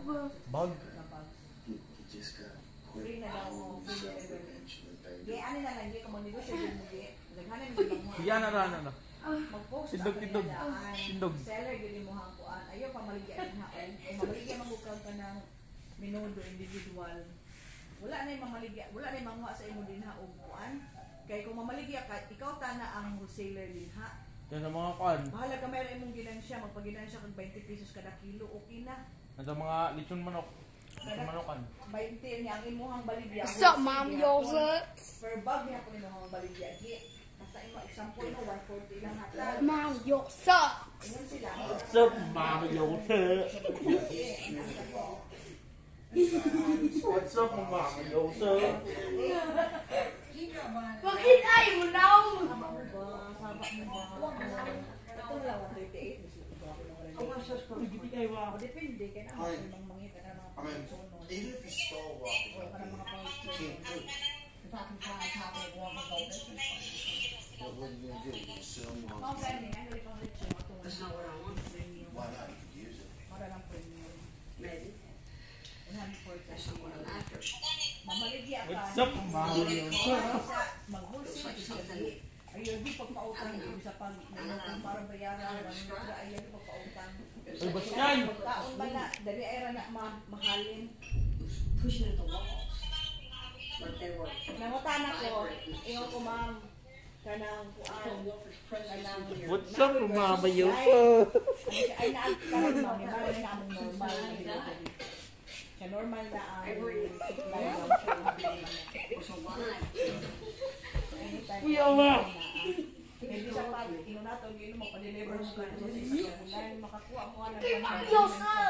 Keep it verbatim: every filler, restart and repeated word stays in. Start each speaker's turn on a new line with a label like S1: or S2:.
S1: Bag?
S2: Free na daw mo. Di, ano na lang, di ka mo negosyo din mo di. Naghanan mo lang mo.
S1: Yan na rin, ano?
S2: Mag-post
S1: Tindog, tindog. Tindog.
S2: Seller, gini mo hangkuan. Ayaw pa maligyan ng haon. Kung maligyan magbukaw ka ng minudo, individual. Wala na yung mamaligyan. Wala na yung manguha sa imo din ha, o kuan. Kaya kung mamaligyan ka, ikaw tana ang wholesaler din ha.
S1: Yan ang mga kuan.
S2: Bahala ka mayroon imong ginansya. Magpaginansya kag twenty pesos kada kilo, okay na.
S1: Ito mga lechon manok. Lechon manokan.
S2: twenty niya ang imuhang baligya.
S3: What's up, Mom Yogurt?
S2: Per bag niya po imuhang baligya. Basta imo example no, one forty lang hatag.
S3: Mom Yogurt.
S2: Ingon sila.
S1: What's up, Mama Yogurt? What's up, Mama Yogurt?
S3: Bakit ayaw na?
S2: Sama mo ba? Sama mo ba? Ito lang, one thirty-eight. Depende, kaya na ang mangita na mga pagkasono.
S4: Even if you stall walking,
S2: O para mga
S4: you can't do it. What are you gonna do? You sell them
S2: Mga
S4: on
S2: gani, ano rin pang lechon?
S5: That's not what I want.
S4: why not? You could use it.
S2: Para lang premium.
S5: Maybe.
S2: one hundred forty.
S5: That's not what I'm after.
S2: Mamaligya ka.
S1: What's up, Mama Yogurt?
S2: Mag-wholesale ka siya. Ayun, di pagpautang. Yung sa pag para bayaran. Ayun, di pagpautang.
S1: Ay, basta yan!
S2: Taon ba na, dali ay na mahalin.
S5: Pushing at the walls. But they were.
S2: Nangutana ko, ingon ko ma'am, kanang kuan, kanang
S1: What's up, Mama Yogurt?
S2: ay naagkaroon mo, ni Mara na among normal na delivery. Kaya normal na ang supply lang siya.
S5: Was alive.
S1: Kuya ba?
S2: Hindi sa pag, ino na to, ino mo, pa-deliver mo ka sa isa. Wala makakuha mo na.
S3: Yosa!